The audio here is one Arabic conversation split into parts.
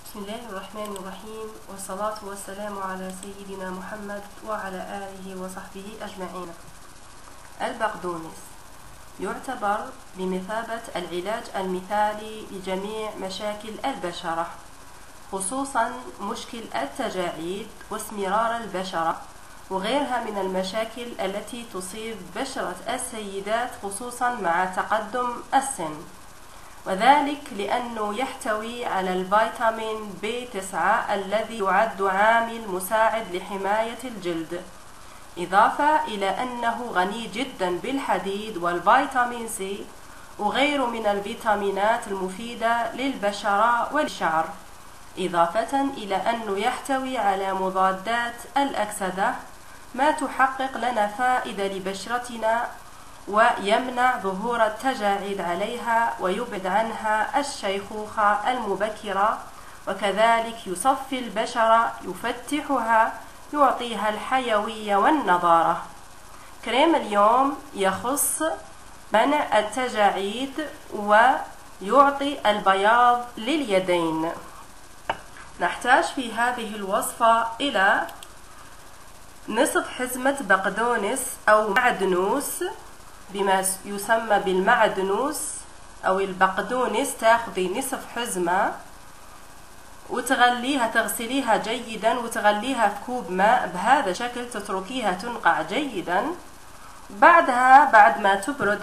بسم الله الرحمن الرحيم، والصلاة والسلام على سيدنا محمد وعلى آله وصحبه أجمعين. البقدونس يعتبر بمثابة العلاج المثالي لجميع مشاكل البشرة، خصوصا مشكل التجاعيد واسمرار البشرة وغيرها من المشاكل التي تصيب بشرة السيدات خصوصا مع تقدم السن، وذلك لأنه يحتوي على الفيتامين B9 الذي يعد عامل مساعد لحماية الجلد، إضافة إلى أنه غني جدا بالحديد والفيتامين C وغيره من الفيتامينات المفيدة للبشرة والشعر، إضافة إلى أنه يحتوي على مضادات الأكسدة ما تحقق لنا فائدة لبشرتنا ويمنع ظهور التجاعيد عليها ويبعد عنها الشيخوخة المبكرة، وكذلك يصفي البشرة، يفتحها، يعطيها الحيوية والنضارة. كريم اليوم يخص منع التجاعيد ويعطي البياض لليدين. نحتاج في هذه الوصفة إلى نصف حزمة بقدونس أو معدنوس بما يسمى بالمعدنوس أو البقدونس. تاخذي نصف حزمة وتغليها، تغسليها جيدا وتغليها في كوب ماء بهذا الشكل، تتركيها تنقع جيدا. بعدها بعد ما تبرد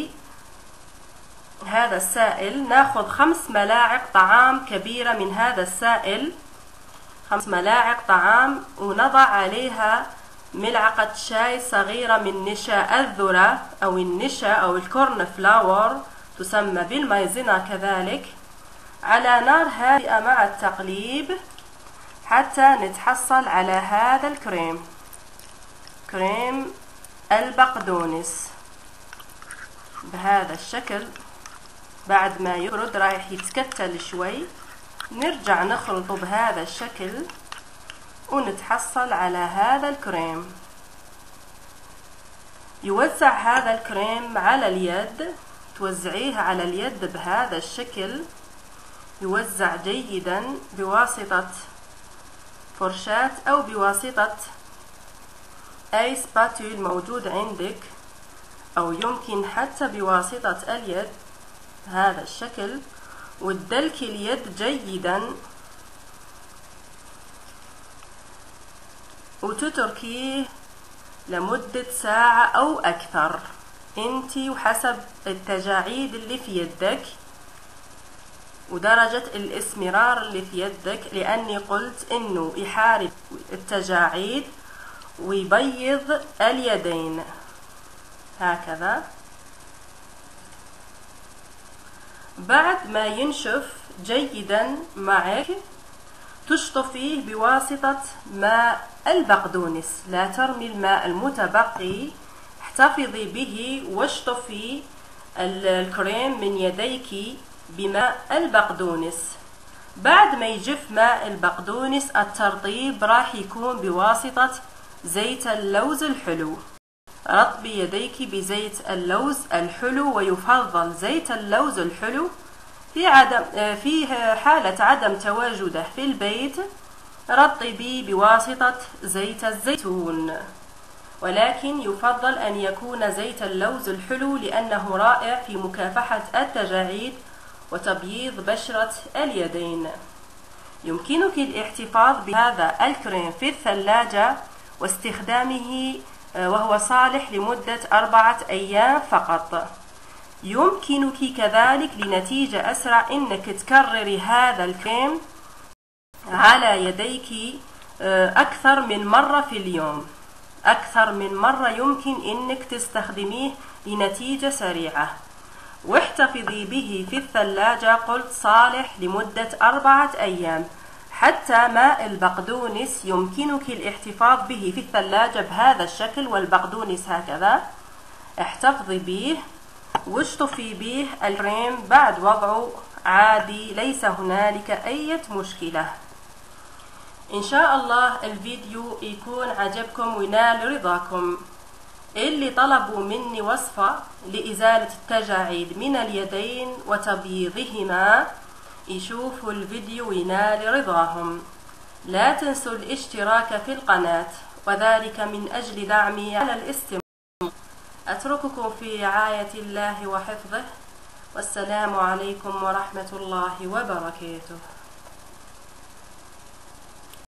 هذا السائل ناخذ 5 ملاعق طعام كبيرة من هذا السائل، 5 ملاعق طعام، ونضع عليها ملعقة شاي صغيرة من نشا الذرة أو النشا أو الكورن فلاور تسمى بالمايزينا كذلك، على نار هادئة مع التقليب حتى نتحصل على هذا الكريم، كريم البقدونس بهذا الشكل. بعد ما يبرد رايح يتكتل شوي، نرجع نخلطه بهذا الشكل ونتحصل على هذا الكريم. يوزع هذا الكريم على اليد، توزعيه على اليد بهذا الشكل، يوزع جيدا بواسطة فرشاة أو بواسطة أي سباتول موجود عندك، أو يمكن حتى بواسطة اليد هذا الشكل، وتدلكي اليد جيدا وتتركيه لمدة ساعة أو أكثر، انتي وحسب التجاعيد اللي في يدك ودرجة الاسمرار اللي في يدك، لأني قلت إنه يحارب التجاعيد ويبيض اليدين. هكذا بعد ما ينشف جيدا معك تشطفيه بواسطة ماء البقدونس، لا ترمي الماء المتبقي، احتفظي به واشطفي الكريم من يديك بماء البقدونس. بعد ما يجف ماء البقدونس الترطيب راح يكون بواسطة زيت اللوز الحلو، رطبي يديك بزيت اللوز الحلو، ويفضل زيت اللوز الحلو في حالة عدم تواجده في البيت رطبي بواسطة زيت الزيتون، ولكن يفضل أن يكون زيت اللوز الحلو لأنه رائع في مكافحة التجاعيد وتبييض بشرة اليدين. يمكنك الاحتفاظ بهذا الكريم في الثلاجة واستخدامه وهو صالح لمدة 4 أيام فقط. يمكنك كذلك لنتيجة أسرع أنك تكرري هذا الكريم على يديك أكثر من مرة في اليوم، أكثر من مرة يمكن أنك تستخدميه لنتيجة سريعة، واحتفظي به في الثلاجة، قلت صالح لمدة 4 أيام. حتى ماء البقدونس يمكنك الاحتفاظ به في الثلاجة بهذا الشكل، والبقدونس هكذا احتفظي به واشطفي به الكريم بعد وضعه عادي، ليس هنالك أي مشكلة. إن شاء الله الفيديو يكون عجبكم وينال رضاكم. اللي طلبوا مني وصفة لإزالة التجاعيد من اليدين وتبييضهما يشوفوا الفيديو وينال رضاهم. لا تنسوا الاشتراك في القناة، وذلك من أجل دعمي على الاستماع. أترككم في رعاية الله وحفظه، والسلام عليكم ورحمة الله وبركاته.